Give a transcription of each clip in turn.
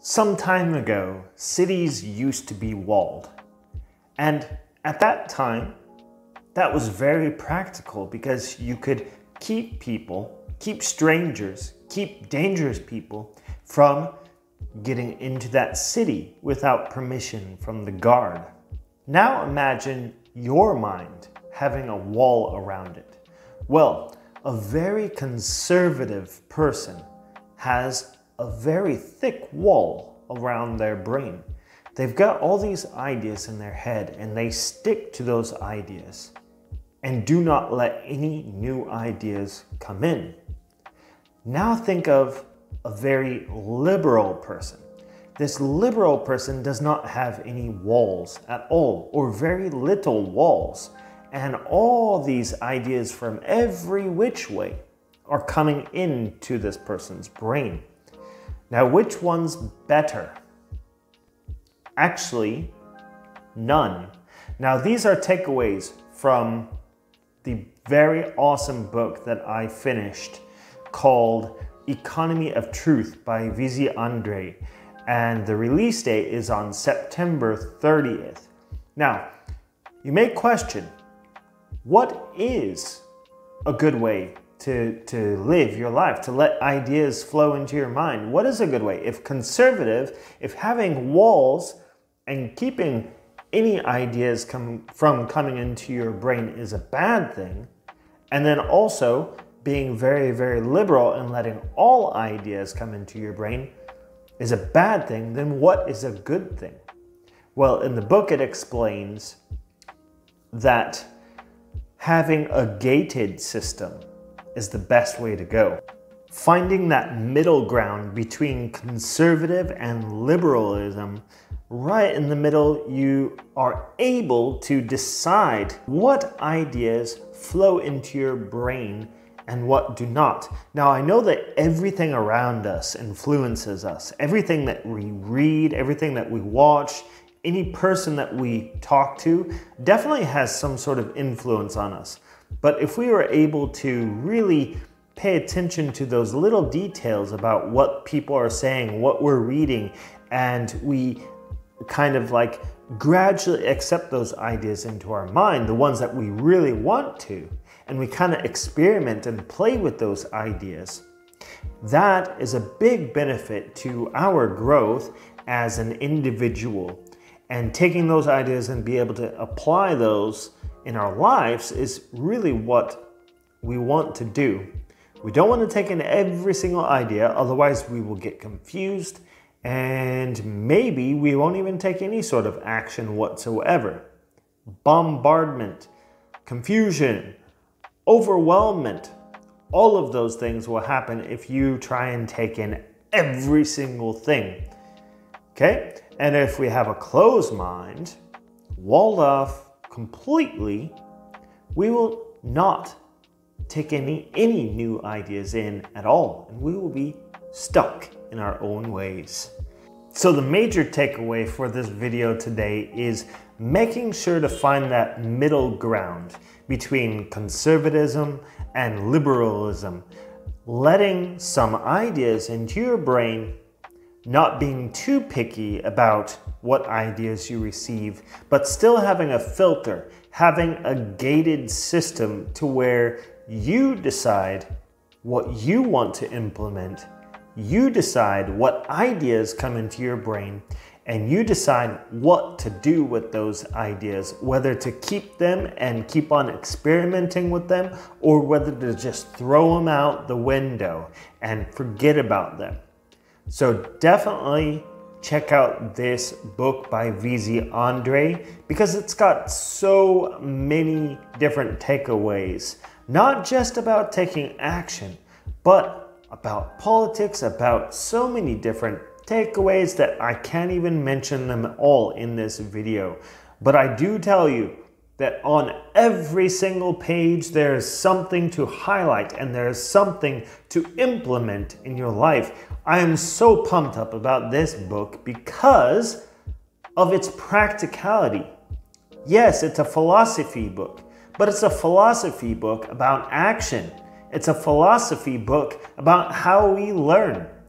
Some time ago, cities used to be walled. And at that time, that was very practical because you could keep people, keep strangers, keep dangerous people from getting into that city without permission from the guard. Now imagine your mind having a wall around it. Well, a very conservative person has a very thick wall around their brain. They've got all these ideas in their head and they stick to those ideas and do not let any new ideas come in. Now think of a very liberal person. This liberal person does not have any walls at all, or very little walls. And all these ideas from every which way are coming into this person's brain. Now, which one's better? Actually, none. Now, these are takeaways from the very awesome book that I finished called Economy of Truth by VZ Andre. And the release date is on September 30th. Now, you may question, what is a good way to live your life, to let ideas flow into your mind? What is a good way? If conservative, if having walls and keeping any ideas from coming into your brain is a bad thing, and then also being very, very liberal and letting all ideas come into your brain is a bad thing, then what is a good thing? Well, in the book it explains that having a gated system is the best way to go. Finding that middle ground between conservative and liberalism, right in the middle, you are able to decide what ideas flow into your brain and what do not. Now, I know that everything around us influences us. Everything that we read, everything that we watch, any person that we talk to definitely has some sort of influence on us. But if we were able to really pay attention to those little details about what people are saying, what we're reading, and we kind of like gradually accept those ideas into our mind, the ones that we really want to, and we kind of experiment and play with those ideas, that is a big benefit to our growth as an individual. And taking those ideas and be able to apply those in our lives is really what we want to do. We don't want to take in every single idea, otherwise we will get confused and maybe we won't even take any sort of action whatsoever. Bombardment, confusion, overwhelmment, all of those things will happen if you try and take in every single thing. Okay? And if we have a closed mind, walled off completely, we will not take any new ideas in at all, and we will be stuck in our own ways. So the major takeaway for this video today is making sure to find that middle ground between conservatism and liberalism, letting some ideas into your brain, not being too picky about what ideas you receive, but still having a filter, having a gated system to where you decide what you want to implement, you decide what ideas come into your brain, and you decide what to do with those ideas, whether to keep them and keep on experimenting with them, or whether to just throw them out the window and forget about them. So definitely check out this book by VZ Andre because it's got so many different takeaways, not just about taking action, but about politics, about so many different takeaways that I can't even mention them all in this video. But I do tell you that on every single page there is something to highlight and there is something to implement in your life. I am so pumped up about this book because of its practicality. Yes, it's a philosophy book, but it's a philosophy book about action. It's a philosophy book about how we learn.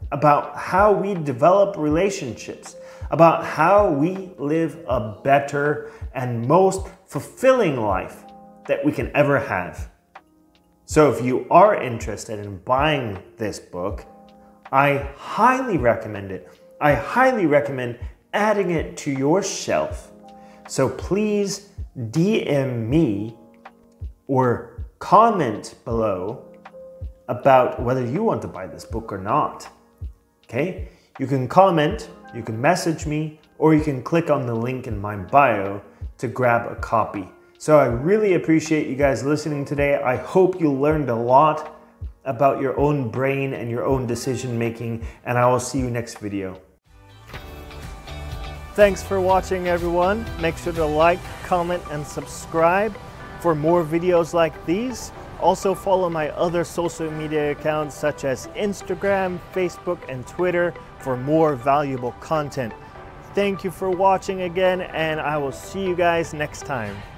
about how we develop relationships, about how we live a better and most fulfilling life that we can ever have. So if you are interested in buying this book, I highly recommend it. I highly recommend adding it to your shelf. So please DM me or comment below about whether you want to buy this book or not. Okay? You can comment, you can message me, or you can click on the link in my bio to grab a copy. So I really appreciate you guys listening today. I hope you learned a lot about your own brain and your own decision making, and I will see you next video. Thanks for watching, everyone. Make sure to like, comment, and subscribe for more videos like these. Also follow my other social media accounts such as Instagram, Facebook, and Twitter for more valuable content. Thank you for watching again, and I will see you guys next time.